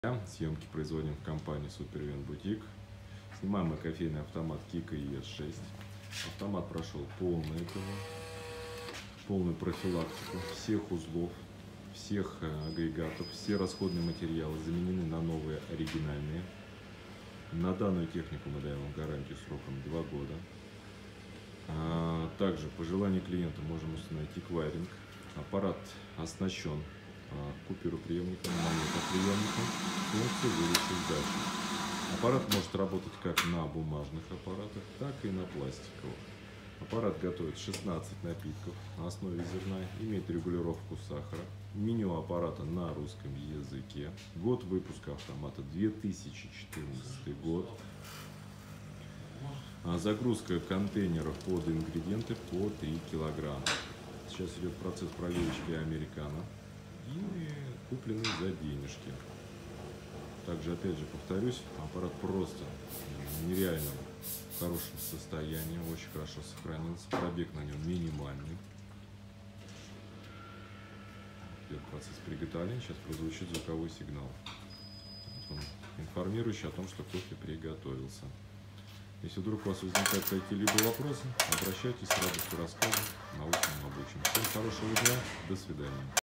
Съемки производим в компании Супервент Бутик. Снимаем мы кофейный автомат Kiko ES6. Автомат прошел полную профилактику всех узлов, всех агрегатов, все расходные материалы заменены на новые оригинальные. На данную технику мы даем гарантию сроком 2 года. Также по желанию клиента можем установить эквайринг. Аппарат оснащен купюроприемником, монетоприемником, функцией выдачи сдачи. Аппарат может работать как на бумажных аппаратах, так и на пластиковых. Аппарат готовит 16 напитков на основе зерна, имеет регулировку сахара. Меню аппарата на русском языке. Год выпуска автомата 2014 год. Загрузка контейнеров под ингредиенты по 3 килограмма. Сейчас идет процесс проверочки американо и куплены за денежки. Также, опять же, повторюсь, аппарат просто нереально в хорошем состоянии, очень хорошо сохранился, пробег на нем минимальный. Идет процесс приготовления, сейчас прозвучит звуковой сигнал, он информирующий о том, что кофе приготовился. Если вдруг у вас возникают какие-либо вопросы, обращайтесь, с радостью расскажем, научим, обучим. Всем хорошего дня, до свидания.